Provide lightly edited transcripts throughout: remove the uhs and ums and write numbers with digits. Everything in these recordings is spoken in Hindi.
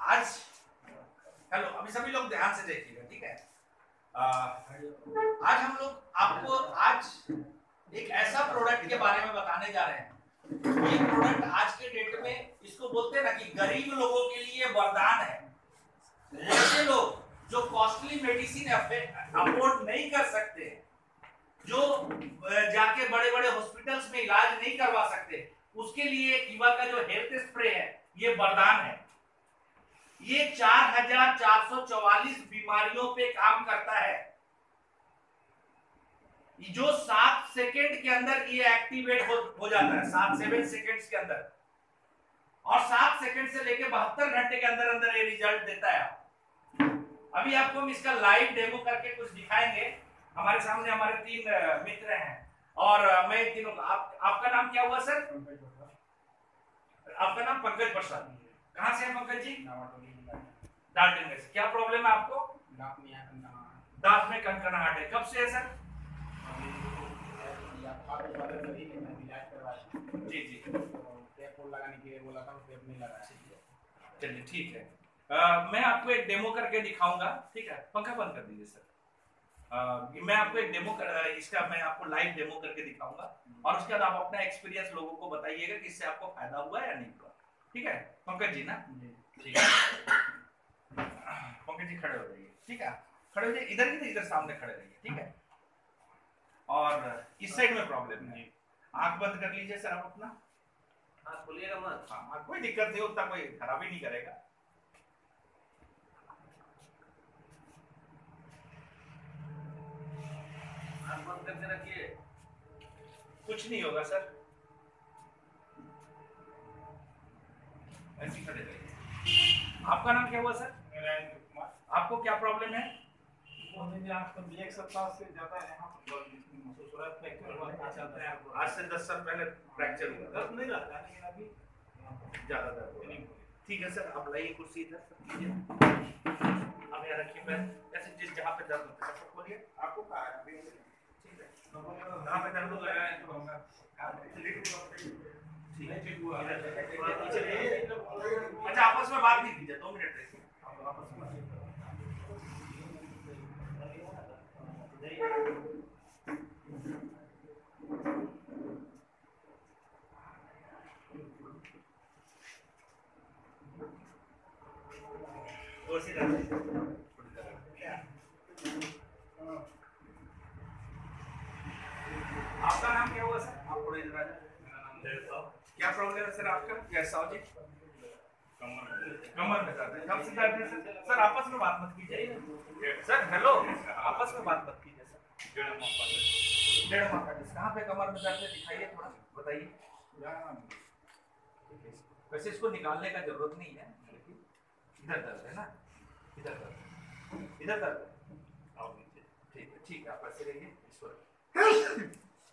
आज हेलो, अभी सभी लोग ध्यान से देखिएगा, ठीक है। आज हम लोग आपको आज एक ऐसा प्रोडक्ट के बारे में बताने जा रहे हैं। ये प्रोडक्ट आज के डेट में इसको बोलते हैं ना कि गरीब लोगों के लिए वरदान है। ऐसे लोग जो कॉस्टली मेडिसिन अफोर्ड नहीं कर सकते, जो जाके बड़े बड़े हॉस्पिटल्स में इलाज नहीं करवा सकते, उसके लिए कीवा का जो हेल्थ स्प्रे है ये वरदान है। ये 4444 बीमारियों पे काम करता है, जो 7 सेकेंड के अंदर ये एक्टिवेट हो जाता है, 7 सेकेंड्स के अंदर, और 7 सेकेंड से लेके 72 घंटे के अंदर अंदर ये रिजल्ट देता है। अभी आपको हम इसका लाइव डेमो करके कुछ दिखाएंगे। हमारे सामने हमारे 3 मित्र हैं और मैं तीनों आपका नाम क्या हुआ सर? आपका नाम पंकज प्रसाद। कहाँ से हैं पंकज जी? डाल्टनगंज से। क्या प्रॉब्लम है आपको? दांत में कनकनाहट है। कब से है सर? जी जी, लगाने के लिए बोला था, टेप नहीं लगाया। चलिए ठीक है। मैं आपको एक डेमो करके दिखाऊंगा, ठीक है। पंखा बंद कर दीजिए सर। मैं आपको एक डेमो इसका मैं आपको लाइव डेमो करके दिखाऊंगा और उसके बाद आप अपना एक्सपीरियंस लोगों को बताइएगा कि इससे आपको फायदा हुआ या नहीं हुआ, ठीक है पंकज जी ना? ठीक है, पंकज जी खड़े हो जाइए, ठीक है। खड़े हो जाइए, इधर सामने खड़े रहिए, ठीक है। और इस साइड में प्रॉब्लम है, आंख बंद कर लीजिए सर। आप अपना आंख खोलिएगा मत। हाँ, कोई दिक्कत नहीं, उतना कोई खराबी नहीं करेगा। आंख बंद करके रखिए, कुछ नहीं होगा सर। ऐसे खड़े रहिए। आपका नाम क्या हुआ सर? कुमार। आपको क्या प्रॉब्लम है? एक सप्ताह से ज्यादा यहाँ आज से 10 साल पहले फ्रैक्चर हुआ, दर्द नहीं रहता है लेकिन अभी ज्यादा दर्द हो रहा है। ठीक है सर, आप लाइए कुर्सी इधर कीजिए, आप यहाँ रखिए पैर, ऐसे जिस जहाँ पे दर्द होता है सब खोलिए। आपको कहाँ है अभी? ठीक है, कहाँ पे दर्द होता है? अच्छा, आपस में बात नहीं कीजिए, 2 मिनट रहिए आपस में। आपका नाम क्या हुआ सर? आप थोड़े इधर आ जाए। क्या प्रॉब्लम है सर आपका? यस साहब जी, कमर में दर्द है। कब से दर्द है सर? सर आपस में बात मत कीजिए सर। हेलो, आपस में बात मत कीजिए सर। 1.5 माह का डिस्क। कहाँ पे कमर में दर्द है? दिखाइए थोड़ा, बताइए। वैसे इसको निकालने का जरूरत नहीं है, इधर दर्द है ना, इधर दर्द है, इधर दर्द है। ठीक है, ठीक है, आप ऐसे रहिए, ईश्वर।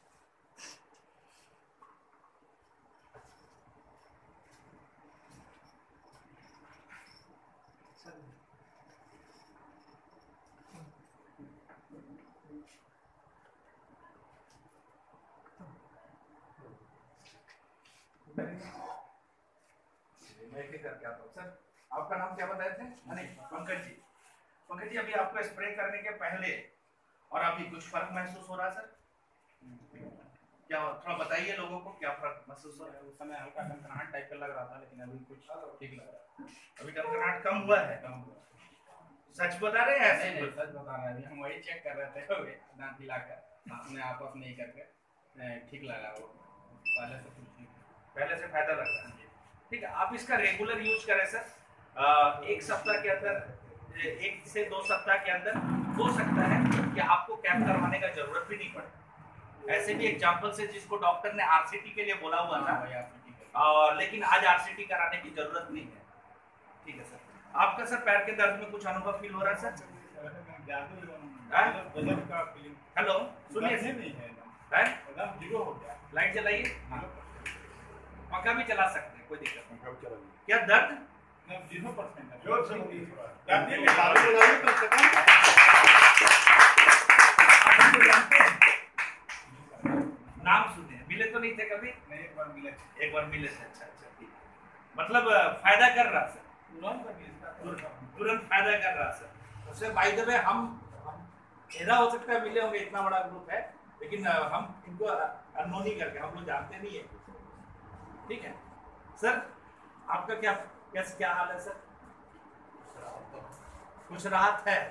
मैं करके आता हूँ सर। आपका नाम क्या बताए थे? पंकज जी। पंकज जी, अभी आपको स्प्रे करने के पहले और अभी कुछ फर्क महसूस हो रहा है सर? क्या थोड़ा बताइए लोगों को, क्या फर्क महसूस हो रहा है? उस समय हल्का कनकनाहट टाइप का लग रहा था, लेकिन अभी कुछ ठीक लग रहा है। अभी कनकनाहट कम हुआ है? कम हुआ। सच बता रहे हैं? ऐसे नहीं, सच बता रहे हैं। अभी हम वही चेक कर रहे थे, दांत हिलाकर अपने आपस नहीं करके ठीक लगा वो। पहले से कुछ ठीक, पहले से फायदा लग रहा है। ठीक है, आप इसका रेगुलर यूज करें सर। 1 सप्ताह के अंदर, 1 से 2 सप्ताह के अंदर हो सकता है कि आपको कैप करवाने का जरूरत भी नहीं पड़े। ऐसे भी एग्जांपल से जिसको डॉक्टर ने आरसीटी के लिए बोला हुआ था, लेकिन आज आरसीटी कराने की जरूरत नहीं है। ठीक है सर। आपका सर पैर के दर्द में कुछ अनुभव फील हो रहा है सर? हेलो, सुनिए, जीरो हो गया। लाइट जलाइए, पंखा भी चला सकते हैं, कोई दिक्कत नहीं। क्या दर्द? 0% है। नाम सुने, मिले तो नहीं थे कभी? नहीं, एक बार मिले थे। एक बार मिले थे। अच्छा अच्छा, ठीक। मतलब फायदा कर रहा सर? तुरंत फायदा कर रहा सर। उससे बाय द वे हम ऐसा हो सकता है मिले होंगे, इतना बड़ा ग्रुप है, लेकिन हम इनको अननोन ही करके, हम लोग जानते नहीं है। ठीक है सर, आपका क्या हाल है सर? कुछ राहत है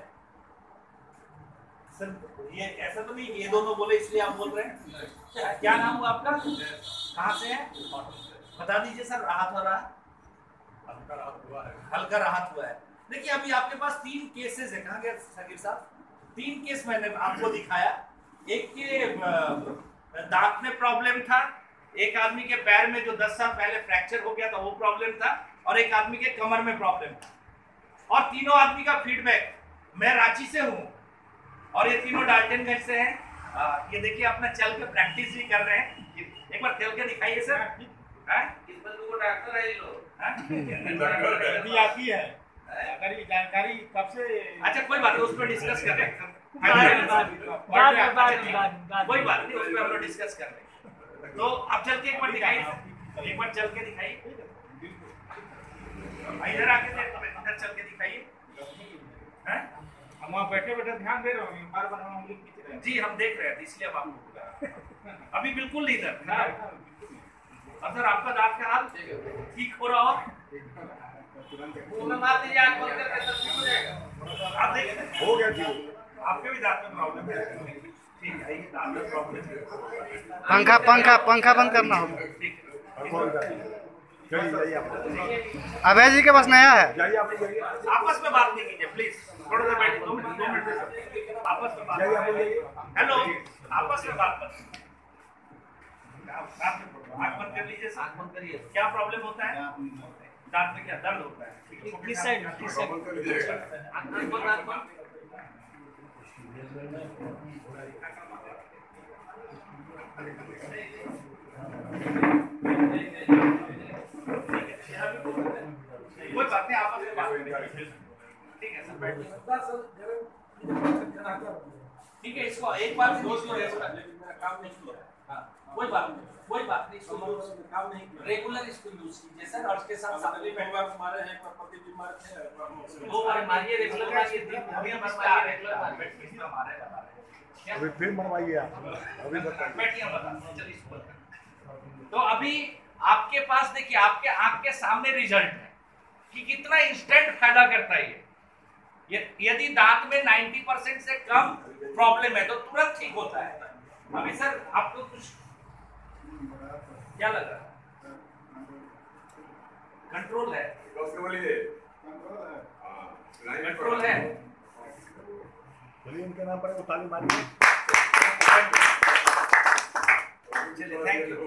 सर? ये ऐसा तो नहीं ये दोनों बोले इसलिए आप बोल रहे हैं? क्या नाम हुआ आपका? कहाँ से है? बता दीजिए सर। राहत हो रहा है? हल्का राहत हुआ है। हल्का राहत हुआ है। देखिए अभी आपके पास 3 केसेस है। कहाँ गए साकिब साहब? 3 केस मैंने आपको दिखाया। एक के दांत में प्रॉब्लम था, एक आदमी के पैर में जो 10 साल पहले फ्रैक्चर हो गया था वो प्रॉब्लम था, और एक आदमी के कमर में प्रॉब्लम था। और तीनों आदमी का फीडबैक, मैं रांची से हूँ और ये तीनों डाल्टनगंज से हैं। ये देखिए अपना चल के प्रैक्टिस भी कर रहे हैं। एक बार चल के दिखाइए सर। इस बंदू को डॉक्टर है ये लोग। अभी आती है अगर ये जानकारी कब से। अच्छा कोई बात नहीं, उस पर डिस्कस कर रहे हैं। कोई बात नहीं, उस पर हम लोग डिस्कस कर रहे हैं। तो आप चल के एक बार दिखाइए, एक बार चल के दिखाइए। इधर आके इधर चल के दिखाइए। हम वहाँ बैठे बैठे ध्यान दे रहे हैं, बार बार हम उंगली खींच रहे हैं। जी हम देख रहे हैं, इसलिए हम आपको बोला। अभी बिल्कुल नहीं दर्द है। अब सर आपका दांत का हाल ठीक हो रहा हो? मार दीजिए, आँख बंद करके सब ठीक हो जाएगा। आप देख हो गया जी। आपके भी दांत में प्रॉब्लम है? ठीक है, ये दांत में प्रॉब्लम है। पंखा बंद करना होगा। ठीक है, जाइए आप अभय जी के पास नया है। जाइए आप जाइए आपस में बात नहीं कीजिए प्लीज, थोड़ा सा बैठिए। 2 मिनट आपस में बात। जाइए आप जाइए। हेलो, आपस में बात कर। आँख बंद कर लीजिए सर। आँख बंद करिए। क्या प्रॉब्लम होता है? दांत में क्या दर्द होता है? किस साइड? आँख बंद, आँख बंद। कोई बात नहीं, आपस में बात करेंगे। ठीक है सर, बैठिए। ठीक है, इसको एक बार दोस्त को काम नहीं किया। हाँ, कोई बात नहीं, इसको काम नहीं किया। रेगुलर इसको यूज कीजिए सर, और इसके साथ सप्लीमेंट हमारे हैं, पति बीमार थे, वो मारिए, रेगुलर मारिए। अभी हम स्टार्ट रेगुलर मारे। अभी फिर मरवाइए आप। अभी बताइए। बैठिए, हम बताते हैं। चलिए इसको तो अभी आपके पास देखिए, आपके आंख के सामने रिजल्ट है कि कितना इंस्टेंट फायदा करता है ये। यदि दांत में 90% से कम प्रॉब्लम है तो तुरंत ठीक होता है। अभी सर आपको कुछ क्या लगा? कंट्रोल है? कंट्रोल है। चलिए इनके नाम पर ताली मारिए। चलिए, थैंक यू।